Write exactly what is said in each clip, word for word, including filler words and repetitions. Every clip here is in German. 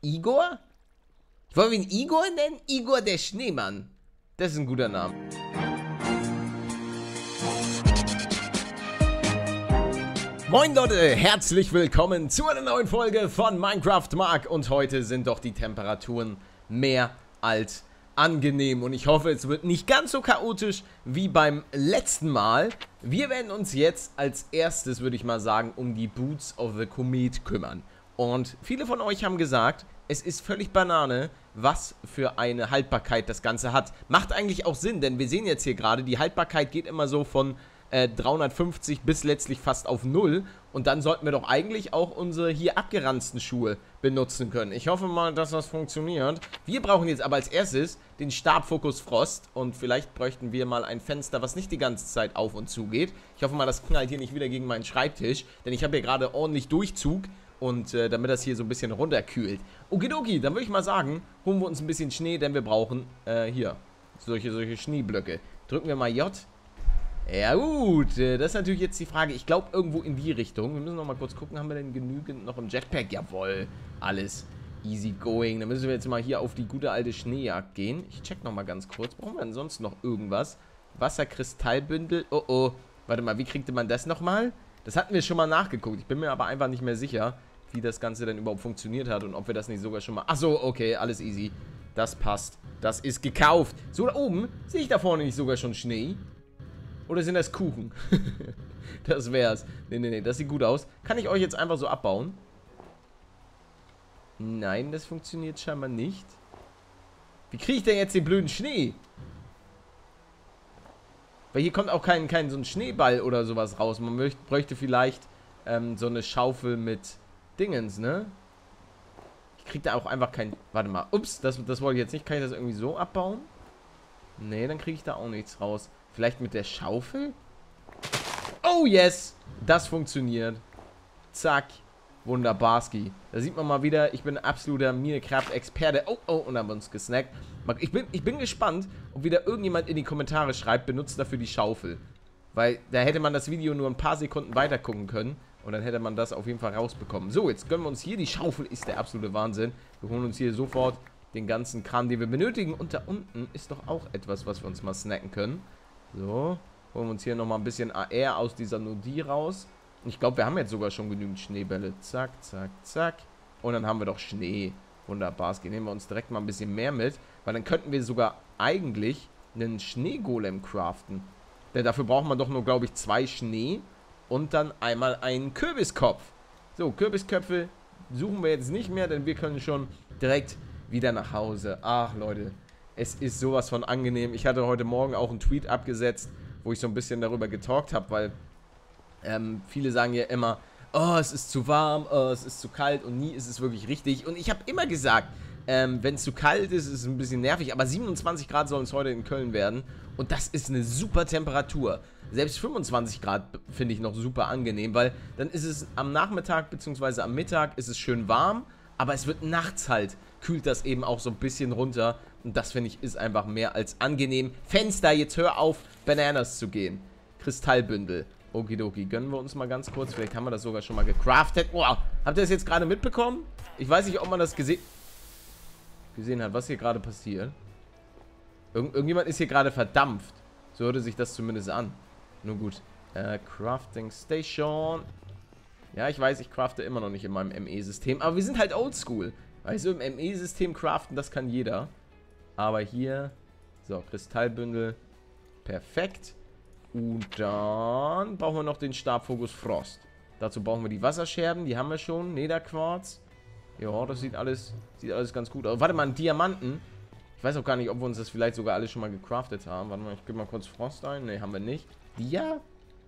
Igor? Wollen wir ihn Igor nennen? Igor der Schneemann. Das ist ein guter Name. Moin Leute, herzlich willkommen zu einer neuen Folge von Minecraft Mark. Und heute sind doch die Temperaturen mehr als angenehm. Und ich hoffe, es wird nicht ganz so chaotisch wie beim letzten Mal. Wir werden uns jetzt als erstes, würde ich mal sagen, um die Boots of the Comet kümmern. Und viele von euch haben gesagt, es ist völlig Banane, was für eine Haltbarkeit das Ganze hat. Macht eigentlich auch Sinn, denn wir sehen jetzt hier gerade, die Haltbarkeit geht immer so von äh, dreihundertfünfzig bis letztlich fast auf null. Und dann sollten wir doch eigentlich auch unsere hier abgeranzten Schuhe benutzen können. Ich hoffe mal, dass das funktioniert. Wir brauchen jetzt aber als erstes den Stabfokus Frost. Und vielleicht bräuchten wir mal ein Fenster, was nicht die ganze Zeit auf und zu geht. Ich hoffe mal, das knallt hier nicht wieder gegen meinen Schreibtisch. Denn ich habe hier gerade ordentlich Durchzug. Und äh, damit das hier so ein bisschen runterkühlt. Okidoki, dann würde ich mal sagen, holen wir uns ein bisschen Schnee, denn wir brauchen äh, hier solche, solche Schneeblöcke. Drücken wir mal J. Ja gut, äh, das ist natürlich jetzt die Frage. Ich glaube irgendwo in die Richtung. Wir müssen noch mal kurz gucken, haben wir denn genügend noch im Jetpack? Jawohl, alles easy going. Dann müssen wir jetzt mal hier auf die gute alte Schneejagd gehen. Ich check noch mal ganz kurz. Brauchen wir denn sonst noch irgendwas? Wasserkristallbündel. Oh oh, warte mal, wie kriegte man das nochmal? Das hatten wir schon mal nachgeguckt. Ich bin mir aber einfach nicht mehr sicher, wie das Ganze denn überhaupt funktioniert hat und ob wir das nicht sogar schon mal... Achso, okay, alles easy. Das passt. Das ist gekauft. So, da oben sehe ich da vorne nicht sogar schon Schnee. Oder sind das Kuchen? Das wär's. Nee, nee, nee, das sieht gut aus. Kann ich euch jetzt einfach so abbauen? Nein, das funktioniert scheinbar nicht. Wie kriege ich denn jetzt den blöden Schnee? Weil hier kommt auch kein, kein so ein Schneeball oder sowas raus. Man möchte, bräuchte vielleicht ähm, so eine Schaufel mit Dingens, ne? Ich krieg da auch einfach kein... Warte mal. Ups, das, das wollte ich jetzt nicht. Kann ich das irgendwie so abbauen? Nee, dann kriege ich da auch nichts raus. Vielleicht mit der Schaufel? Oh, yes! Das funktioniert. Zack. Wunderbarski. Da sieht man mal wieder, ich bin ein absoluter Minecraft-Experte. Oh, oh, und haben uns gesnackt. Ich bin, ich bin gespannt, ob wieder irgendjemand in die Kommentare schreibt, benutzt dafür die Schaufel. Weil da hätte man das Video nur ein paar Sekunden weiter gucken können. Und dann hätte man das auf jeden Fall rausbekommen. So, jetzt gönnen wir uns hier. Die Schaufel ist der absolute Wahnsinn. Wir holen uns hier sofort den ganzen Kram, den wir benötigen. Und da unten ist doch auch etwas, was wir uns mal snacken können. So, holen wir uns hier nochmal ein bisschen A R aus dieser Nodie raus. Ich glaube, wir haben jetzt sogar schon genügend Schneebälle. Zack, zack, zack. Und dann haben wir doch Schnee. Wunderbar. Nehmen wir uns direkt mal ein bisschen mehr mit. Weil dann könnten wir sogar eigentlich einen Schneegolem craften. Denn dafür braucht man doch nur, glaube ich, zwei Schnee. Und dann einmal einen Kürbiskopf. So, Kürbisköpfe suchen wir jetzt nicht mehr, denn wir können schon direkt wieder nach Hause. Ach, Leute. Es ist sowas von angenehm. Ich hatte heute Morgen auch einen Tweet abgesetzt, wo ich so ein bisschen darüber getalkt habe, weil... Ähm, viele sagen ja immer, oh, es ist zu warm, oh, es ist zu kalt und nie ist es wirklich richtig. Und ich habe immer gesagt, ähm, wenn es zu kalt ist, ist es ein bisschen nervig, aber siebenundzwanzig Grad sollen es heute in Köln werden. Und das ist eine super Temperatur. Selbst fünfundzwanzig Grad finde ich noch super angenehm, weil dann ist es am Nachmittag bzw. am Mittag ist es schön warm, aber es wird nachts halt, kühlt das eben auch so ein bisschen runter. Und das finde ich ist einfach mehr als angenehm. Fenster, jetzt hör auf, Bananas zu gehen. Kristallbündel. Okidoki, gönnen wir uns mal ganz kurz. Vielleicht haben wir das sogar schon mal gecraftet. Wow, habt ihr das jetzt gerade mitbekommen? Ich weiß nicht, ob man das gese gesehen hat, was hier gerade passiert. Irgend irgendjemand ist hier gerade verdampft. So hörte sich das zumindest an. Nur gut. Äh, Crafting Station. Ja, ich weiß, ich crafte immer noch nicht in meinem M E-System. Aber wir sind halt oldschool. Weißt du, im M E-System craften, das kann jeder. Aber hier... So, Kristallbündel. Perfekt. Und dann brauchen wir noch den Stabfokus Frost. Dazu brauchen wir die Wasserscherben, die haben wir schon. Nederquarz. Ja, das sieht alles, sieht alles ganz gut aus. Warte mal, einen Diamanten. Ich weiß auch gar nicht, ob wir uns das vielleicht sogar alles schon mal gecraftet haben. Warte mal, ich gebe mal kurz Frost ein. Ne, haben wir nicht. Dia? Haben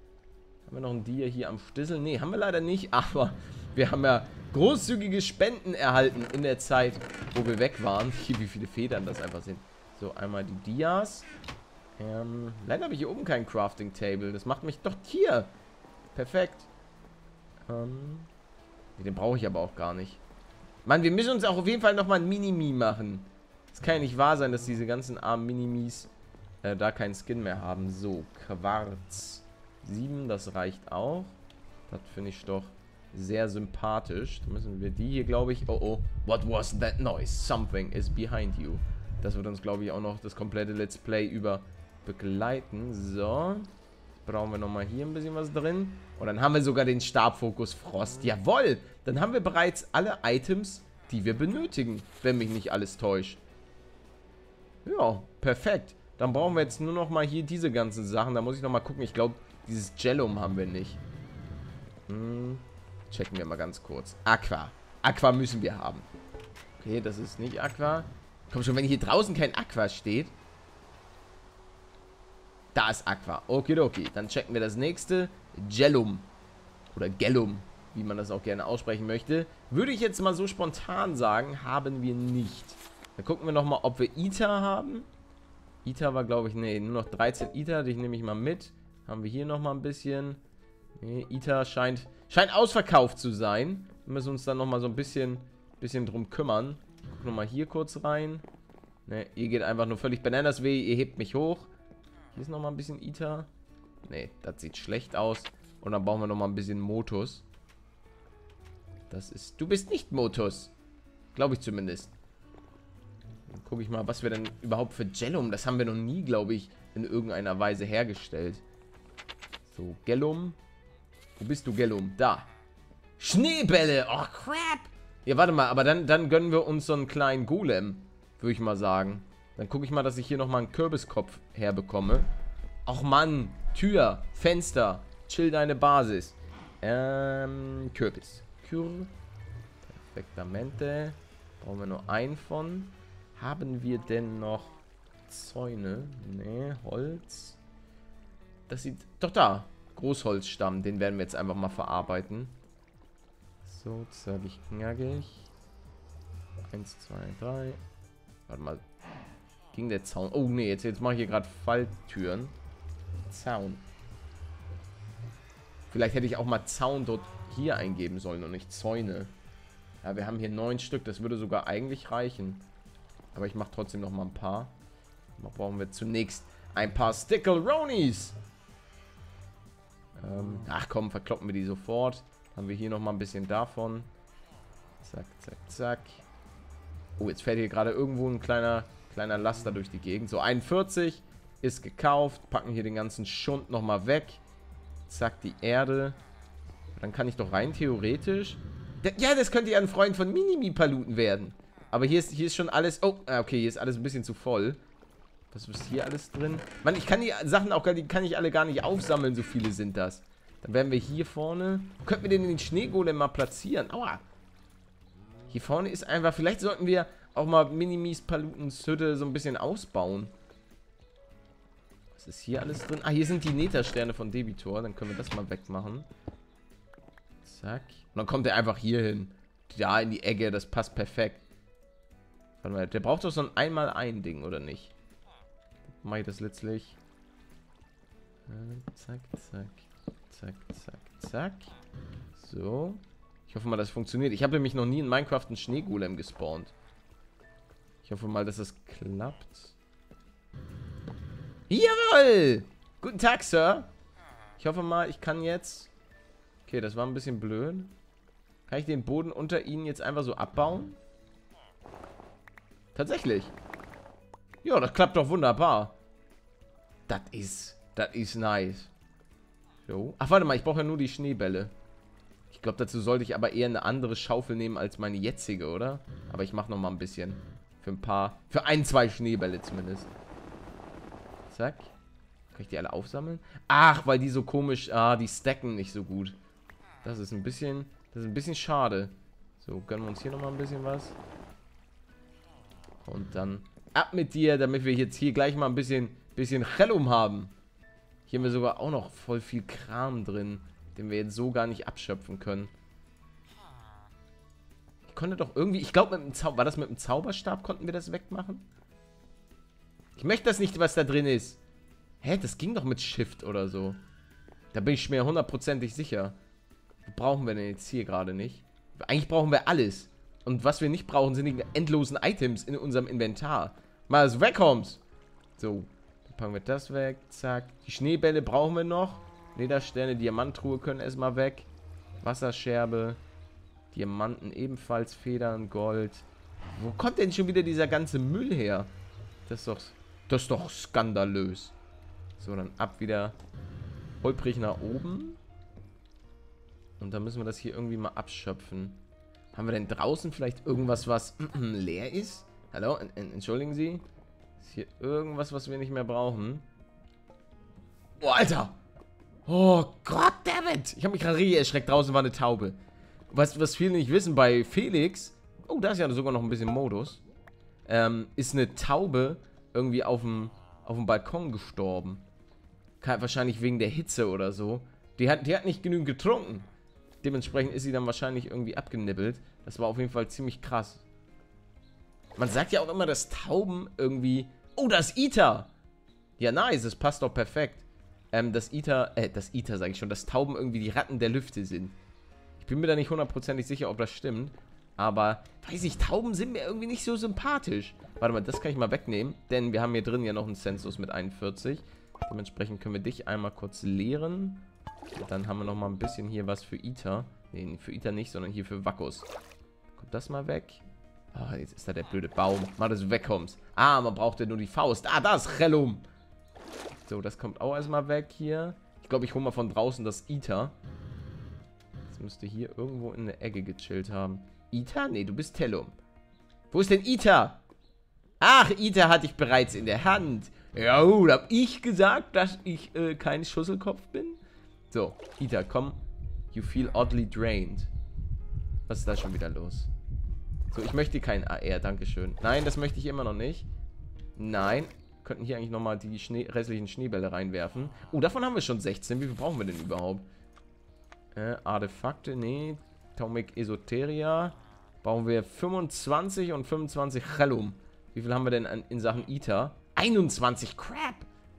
wir noch einen Dia hier am Stissel? Ne, haben wir leider nicht. Aber wir haben ja großzügige Spenden erhalten in der Zeit, wo wir weg waren. Hier, wie viele Federn das einfach sind. So, einmal die Dias. Ähm, leider habe ich hier oben kein Crafting Table. Das macht mich doch hier. Perfekt. Ähm, den brauche ich aber auch gar nicht. Mann, wir müssen uns auch auf jeden Fall nochmal ein Minimi machen. Es kann ja nicht wahr sein, dass diese ganzen armen Minimis äh, da keinen Skin mehr haben. So, Quarz. sieben, das reicht auch. Das finde ich doch sehr sympathisch. Da müssen wir die hier, glaube ich... Oh, oh. What was that noise? Something is behind you. Das wird uns, glaube ich, auch noch das komplette Let's Play über begleiten. So. Brauchen wir nochmal hier ein bisschen was drin. Und dann haben wir sogar den Stabfokus Frost. Jawohl! Dann haben wir bereits alle Items, die wir benötigen, wenn mich nicht alles täuscht. Ja, perfekt. Dann brauchen wir jetzt nur noch mal hier diese ganzen Sachen. Da muss ich noch mal gucken. Ich glaube, dieses Jellum haben wir nicht. Hm, checken wir mal ganz kurz. Aqua. Aqua müssen wir haben. Okay, das ist nicht Aqua. Komm schon, wenn hier draußen kein Aqua steht. Da ist Aqua. Okidoki. Dann checken wir das nächste. Jellum. Oder Gellum, wie man das auch gerne aussprechen möchte. Würde ich jetzt mal so spontan sagen, haben wir nicht. Dann gucken wir nochmal, ob wir Ita haben. Ita war, glaube ich, nee, nur noch dreizehn Ita. Die nehme ich mal mit. Haben wir hier nochmal ein bisschen. Nee, Ita scheint, scheint ausverkauft zu sein. Wir müssen uns dann nochmal so ein bisschen, bisschen drum kümmern. Guck nochmal hier kurz rein. Ne, ihr geht einfach nur völlig bananas weh. Ihr hebt mich hoch. Hier ist nochmal ein bisschen Ita. Ne, das sieht schlecht aus. Und dann brauchen wir nochmal ein bisschen Motus. Das ist... Du bist nicht Motus. Glaube ich zumindest. Dann gucke ich mal, was wir denn überhaupt für Jellum... Das haben wir noch nie, glaube ich, in irgendeiner Weise hergestellt. So, Gellum. Wo bist du, Gellum? Da. Schneebälle. Oh, crap. Ja, warte mal. Aber dann, dann gönnen wir uns so einen kleinen Golem. Würde ich mal sagen. Dann gucke ich mal, dass ich hier nochmal einen Kürbiskopf herbekomme. Och, Mann. Tür. Fenster. Chill deine Basis. Ähm, Kürbis. Kür. Perfektamente. Brauchen wir nur einen von. Haben wir denn noch Zäune? Ne, Holz. Das sieht... Doch da. Großholzstamm. Den werden wir jetzt einfach mal verarbeiten. So, zackig, knackig. Eins, zwei, drei. Warte mal. Ging der Zaun... Oh, nee. Jetzt, jetzt mache ich hier gerade Falltüren. Zaun. Vielleicht hätte ich auch mal Zaun dort hier eingeben sollen und nicht Zäune. Ja, wir haben hier neun Stück. Das würde sogar eigentlich reichen. Aber ich mache trotzdem noch mal ein paar. Mal brauchen wir zunächst ein paar Stickeronis. Ähm, ach komm, verkloppen wir die sofort. Haben wir hier noch mal ein bisschen davon. Zack, zack, zack. Oh, jetzt fährt hier gerade irgendwo ein kleiner, kleiner Laster durch die Gegend. So, einundvierzig ist gekauft. Packen hier den ganzen Schund noch mal weg. Zack, die Erde. Dann kann ich doch rein theoretisch... Ja, das könnte ja ein Freund von Minimi-Paluten werden. Aber hier ist, hier ist schon alles... Oh, okay, hier ist alles ein bisschen zu voll. Was ist hier alles drin? Mann, ich kann die Sachen auch gar nicht, kann ich alle gar nicht aufsammeln, so viele sind das. Dann werden wir hier vorne... Könnten wir den in den Schneegolem mal platzieren? Aua. Hier vorne ist einfach... Vielleicht sollten wir auch mal Minimis Palutens Hütte so ein bisschen ausbauen. Was ist hier alles drin? Ah, hier sind die Nethersterne von Debitor. Dann können wir das mal wegmachen. Zack. Und dann kommt er einfach hier hin. Da in die Ecke. Das passt perfekt. Warte mal, der braucht doch so ein Einmal-Ein-Ding, oder nicht? Mache ich das letztlich. Zack, zack. Zack, zack, zack. So. Ich hoffe mal, das funktioniert. Ich habe nämlich noch nie in Minecraft einen Schneegolem gespawnt. Ich hoffe mal, dass das klappt. Jawohl! Guten Tag, Sir. Ich hoffe mal, ich kann jetzt... Okay, das war ein bisschen blöd. Kann ich den Boden unter ihnen jetzt einfach so abbauen? Tatsächlich. Ja, das klappt doch wunderbar. Das ist... Das ist nice. So. Ach, warte mal, ich brauche ja nur die Schneebälle. Ich glaube, dazu sollte ich aber eher eine andere Schaufel nehmen als meine jetzige, oder? Aber ich mache noch mal ein bisschen. Für ein paar... Für ein, zwei Schneebälle zumindest. Zack. Kann ich die alle aufsammeln? Ach, weil die so komisch... Ah, die stacken nicht so gut. Das ist ein bisschen... Das ist ein bisschen schade. So, gönnen wir uns hier nochmal ein bisschen was. Und dann ab mit dir, damit wir jetzt hier gleich mal ein bisschen... Bisschen Chellum haben. Hier haben wir sogar auch noch voll viel Kram drin, den wir jetzt so gar nicht abschöpfen können. Ich konnte doch irgendwie... Ich glaube, mit dem Zau... War das mit dem Zauberstab? Konnten wir das wegmachen? Ich möchte das nicht, was da drin ist. Hä? Das ging doch mit Shift oder so. Da bin ich mir hundertprozentig sicher. Was brauchen wir denn jetzt hier gerade nicht? Eigentlich brauchen wir alles. Und was wir nicht brauchen, sind die endlosen Items in unserem Inventar. Mal, dass du wegkommst. So. Dann packen wir das weg. Zack. Die Schneebälle brauchen wir noch. Ledersterne, Diamanttruhe können erstmal weg. Wasserscherbe. Diamanten ebenfalls, Federn, Gold. Wo kommt denn schon wieder dieser ganze Müll her? Das ist doch, das ist doch skandalös. So, dann ab wieder holprig nach oben. Und dann müssen wir das hier irgendwie mal abschöpfen. Haben wir denn draußen vielleicht irgendwas, was leer ist? Hallo? Entschuldigen Sie? Ist hier irgendwas, was wir nicht mehr brauchen? Oh, Alter! Oh, Goddammit! Ich habe mich gerade richtig erschreckt. Draußen war eine Taube. Was, was viele nicht wissen, bei Felix... Oh, da ist ja sogar noch ein bisschen Modus. Ähm, ist eine Taube irgendwie auf dem, auf dem Balkon gestorben. Kann, wahrscheinlich wegen der Hitze oder so. Die hat, die hat nicht genügend getrunken. Dementsprechend ist sie dann wahrscheinlich irgendwie abgenibbelt. Das war auf jeden Fall ziemlich krass. Man sagt ja auch immer, dass Tauben irgendwie... Oh, das ist Ita! Ja, nice, das passt doch perfekt. Ähm, das Ita... Äh, das Ita sage ich schon. Dass Tauben irgendwie die Ratten der Lüfte sind. Ich bin mir da nicht hundertprozentig sicher, ob das stimmt. Aber, weiß ich, Tauben sind mir irgendwie nicht so sympathisch. Warte mal, das kann ich mal wegnehmen. Denn wir haben hier drin ja noch einen Census mit einundvierzig. Dementsprechend können wir dich einmal kurz leeren. Und dann haben wir noch mal ein bisschen hier was für Ita. Nee, für Ita nicht, sondern hier für Vakkus. Kommt das mal weg. Ah, oh, jetzt ist da der blöde Baum. Mal, dass du wegkommst. Ah, man braucht ja nur die Faust. Ah, da ist Relum. So, das kommt auch erstmal weg hier. Ich glaube, ich hole mal von draußen das Ita. Das müsste hier irgendwo in der Ecke gechillt haben. Ita? Nee, du bist Tellum. Wo ist denn Ita? Ach, Ita hatte ich bereits in der Hand. Ja, da hab ich gesagt, dass ich äh, kein Schusselkopf bin. So, Ita, komm. You feel oddly drained. Was ist da schon wieder los? So, ich möchte kein A R, dankeschön. Nein, das möchte ich immer noch nicht. Nein. Könnten hier eigentlich nochmal die Schnee, restlichen Schneebälle reinwerfen. Oh, davon haben wir schon sechzehn. Wie viel brauchen wir denn überhaupt? Äh, Artefakte, nee. Atomic Esoteria. Brauchen wir fünfundzwanzig und fünfundzwanzig Relum. Wie viel haben wir denn an, in Sachen Ita? einundzwanzig, crap!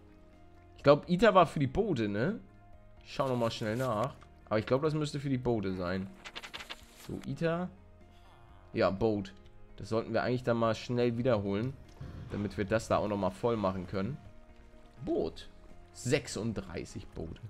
Ich glaube, Ita war für die Boote, ne? Ich schau nochmal schnell nach. Aber ich glaube, das müsste für die Boote sein. So, Ita. Ja, Boot. Das sollten wir eigentlich dann mal schnell wiederholen. Damit wir das da auch nochmal voll machen können. Boot. sechsunddreißig Boote.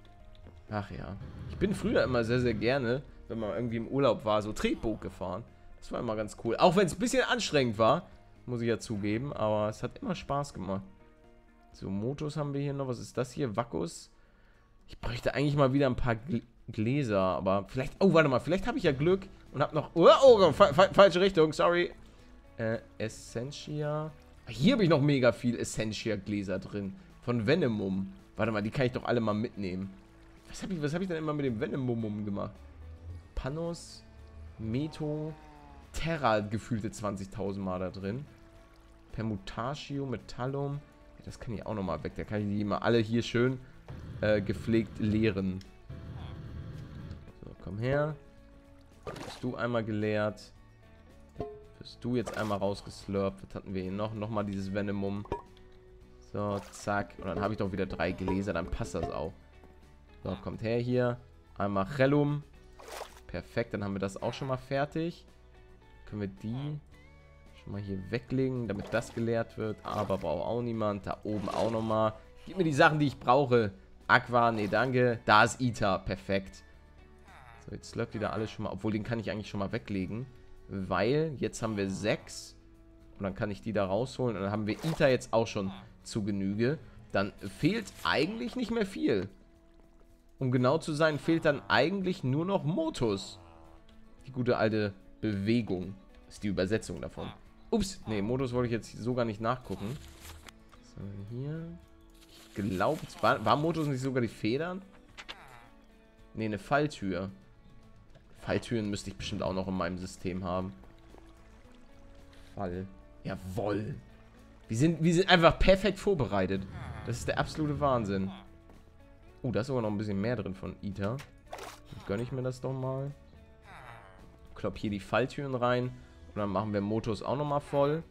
Ach ja. Ich bin früher immer sehr, sehr gerne, wenn man irgendwie im Urlaub war, so Tretboot gefahren. Das war immer ganz cool. Auch wenn es ein bisschen anstrengend war, muss ich ja zugeben. Aber es hat immer Spaß gemacht. So, Motos haben wir hier noch. Was ist das hier? Vakkus. Ich bräuchte eigentlich mal wieder ein paar Gl Gläser. Aber vielleicht... Oh, warte mal. Vielleicht habe ich ja Glück und habe noch... Oh, oh fa fa falsche Richtung. Sorry. Äh, Essentia... Hier habe ich noch mega viel Essentia-Gläser drin. Von Venomum. Warte mal, die kann ich doch alle mal mitnehmen. Was habe ich, was hab ich denn immer mit dem Venomum gemacht? Panos, Meto, Terra, gefühlte zwanzigtausend Mal da drin. Permutatio, Metallum. Ja, das kann ich auch nochmal weg. Da kann ich die mal alle hier schön äh, gepflegt leeren. So, komm her. Bist du einmal geleert. Bist du jetzt einmal rausgeslurpt. Was hatten wir hier noch? Nochmal dieses Venomum. So, zack. Und dann habe ich doch wieder drei Gläser. Dann passt das auch. So, kommt her hier. Einmal Relum. Perfekt, dann haben wir das auch schon mal fertig. Können wir die schon mal hier weglegen, damit das geleert wird. Aber braucht auch niemand. Da oben auch nochmal. Gib mir die Sachen, die ich brauche. Aqua, nee, danke. Da ist Ita. Perfekt. So, jetzt slurpt die da alles schon mal. Obwohl, den kann ich eigentlich schon mal weglegen. Weil, jetzt haben wir sechs. Und dann kann ich die da rausholen. Und dann haben wir Ita jetzt auch schon zu Genüge. Dann fehlt eigentlich nicht mehr viel. Um genau zu sein, fehlt dann eigentlich nur noch Motus. Die gute alte Bewegung. Ist die Übersetzung davon. Ups, nee, Motus wollte ich jetzt sogar nicht nachgucken. So, hier. Ich glaube, war, war Motus nicht sogar die Federn? Nee, eine Falltür. Falltüren müsste ich bestimmt auch noch in meinem System haben. Fall. Jawoll. Wir sind, wir sind einfach perfekt vorbereitet. Das ist der absolute Wahnsinn. Oh, da ist sogar noch ein bisschen mehr drin von Ita. Dann gönne ich mir das doch mal. Klopp hier die Falltüren rein. Und dann machen wir Motus auch nochmal voll.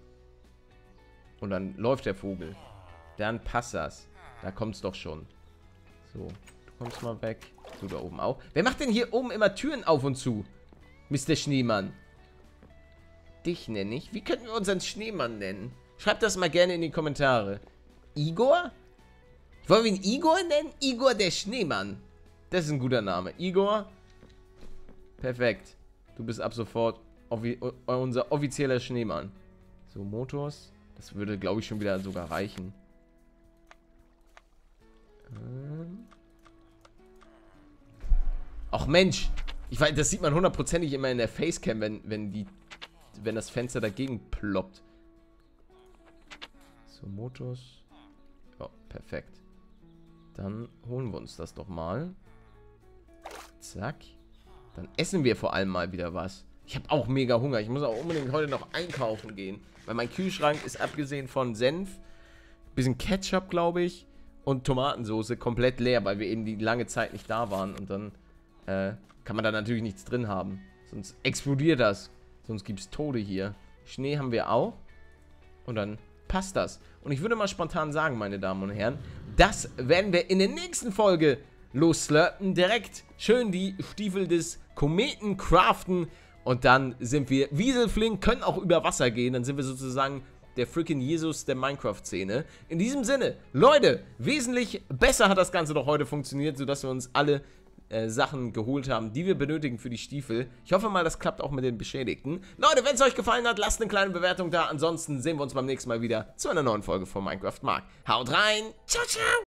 Und dann läuft der Vogel. Dann passt das. Da kommt es doch schon. So, du kommst mal weg. Du da oben auch. Wer macht denn hier oben immer Türen auf und zu? Mister Schneemann. Dich nenne ich. Wie könnten wir unseren Schneemann nennen? Schreibt das mal gerne in die Kommentare. Igor? Wollen wir ihn Igor nennen? Igor der Schneemann. Das ist ein guter Name. Igor. Perfekt. Du bist ab sofort offi unser offizieller Schneemann. So, Motors. Das würde, glaube ich, schon wieder sogar reichen. Ähm. Ach Mensch. Ich weiß, das sieht man hundertprozentig immer in der Facecam, wenn, wenn, die, wenn das Fenster dagegen ploppt. So, Motors. Ja, perfekt. Dann holen wir uns das doch mal. Zack. Dann essen wir vor allem mal wieder was. Ich habe auch mega Hunger. Ich muss auch unbedingt heute noch einkaufen gehen. Weil mein Kühlschrank ist abgesehen von Senf, bisschen Ketchup, glaube ich, und Tomatensauce komplett leer, weil wir eben die lange Zeit nicht da waren. Und dann äh, kann man da natürlich nichts drin haben. Sonst explodiert das. Sonst gibt es Tode hier. Schnee haben wir auch. Und dann passt das. Und ich würde mal spontan sagen, meine Damen und Herren, das werden wir in der nächsten Folge losslurpen. Direkt schön die Stiefel des Kometen craften. Und dann sind wir wieselflink, können auch über Wasser gehen. Dann sind wir sozusagen der freaking Jesus der Minecraft-Szene. In diesem Sinne, Leute, wesentlich besser hat das Ganze doch heute funktioniert, sodass wir uns alle äh, Sachen geholt haben, die wir benötigen für die Stiefel. Ich hoffe mal, das klappt auch mit den Beschädigten. Leute, wenn es euch gefallen hat, lasst eine kleine Bewertung da. Ansonsten sehen wir uns beim nächsten Mal wieder zu einer neuen Folge von Minecraft Mark. Haut rein. Ciao, ciao.